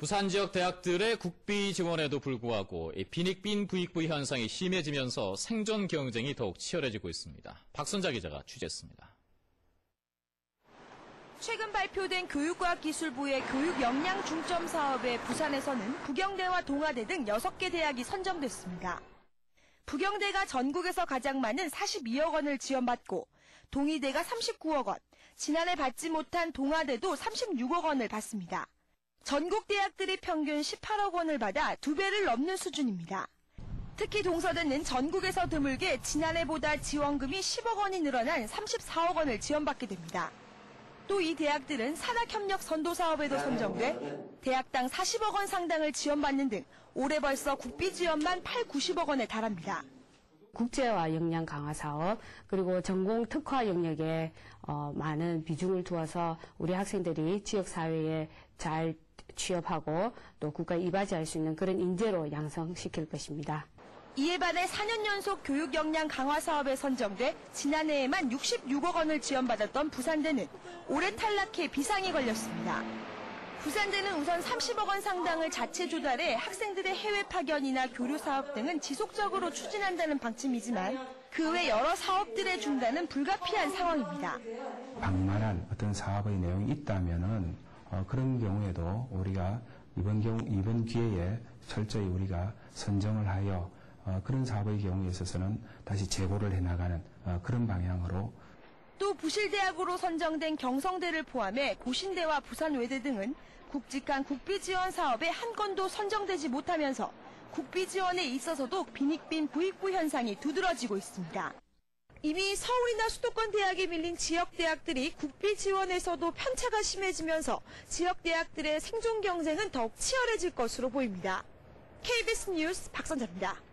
부산 지역 대학들의 국비 지원에도 불구하고 빈익빈 부익부 현상이 심해지면서 생존 경쟁이 더욱 치열해지고 있습니다. 박선자 기자가 취재했습니다. 최근 발표된 교육과학기술부의 교육 역량 중점 사업에 부산에서는 부경대와 동아대 등 6개 대학이 선정됐습니다. 부경대가 전국에서 가장 많은 42억 원을 지원받고 동의대가 39억 원, 지난해 받지 못한 동아대도 36억 원을 받습니다. 전국 대학들이 평균 18억 원을 받아 2배를 넘는 수준입니다. 특히 동서대는 전국에서 드물게 지난해보다 지원금이 10억 원이 늘어난 34억 원을 지원받게 됩니다. 또 이 대학들은 산학협력 선도사업에도 선정돼 대학당 40억 원 상당을 지원받는 등 올해 벌써 국비 지원만 90억 원에 달합니다. 국제화 역량 강화 사업, 그리고 전공 특화 영역에 많은 비중을 두어서 우리 학생들이 지역사회에 잘 취업하고 또 국가에 이바지할 수 있는 그런 인재로 양성시킬 것입니다. 이에 반해 4년 연속 교육 역량 강화 사업에 선정돼 지난해에만 66억 원을 지원받았던 부산대는 올해 탈락해 비상이 걸렸습니다. 부산대는 우선 30억 원 상당을 자체 조달해 학생들의 해외 파견이나 교류 사업 등은 지속적으로 추진한다는 방침이지만 그 외 여러 사업들의 중단은 불가피한 상황입니다. 방만한 어떤 사업의 내용이 있다면은 그런 경우에도 우리가 이번 기회에 철저히 우리가 선정을 하여 그런 사업의 경우에 있어서는 다시 재고를 해나가는 그런 방향으로. 또 부실대학으로 선정된 경성대를 포함해 고신대와 부산외대 등은 국직한 국비 지원 사업에 한 건도 선정되지 못하면서 국비 지원에 있어서도 빈익빈 부익부 현상이 두드러지고 있습니다. 이미 서울이나 수도권 대학에 밀린 지역 대학들이 국비 지원에서도 편차가 심해지면서 지역 대학들의 생존 경쟁은 더욱 치열해질 것으로 보입니다. KBS 뉴스 박선자입니다.